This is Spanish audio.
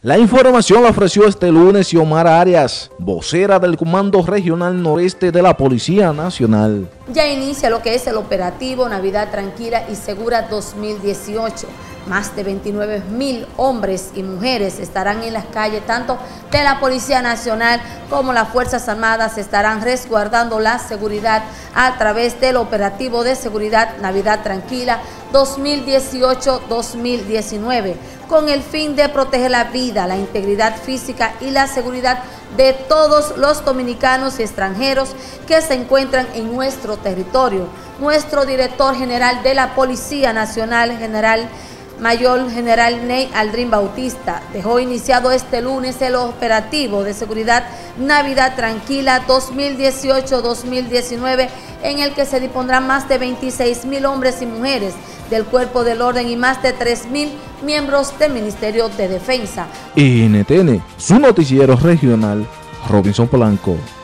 La información la ofreció este lunes Xiomara Arias, vocera del Comando Regional Noreste de la Policía Nacional. Ya inicia lo que es el operativo Navidad Tranquila y Segura 2018. Más de 29.000 hombres y mujeres estarán en las calles, tanto de la Policía Nacional como las Fuerzas Armadas estarán resguardando la seguridad a través del operativo de seguridad Navidad Tranquila 2018-2019, con el fin de proteger la vida, la integridad física y la seguridad de todos los dominicanos y extranjeros que se encuentran en nuestro territorio. Nuestro director general de la Policía Nacional, Mayor General Ney Aldrin Bautista, dejó iniciado este lunes el operativo de seguridad Navidad Tranquila 2018-2019, en el que se dispondrán más de 26.000 hombres y mujeres del Cuerpo del Orden y más de 3.000 miembros del Ministerio de Defensa. NTN, su noticiero regional, Robinson Polanco.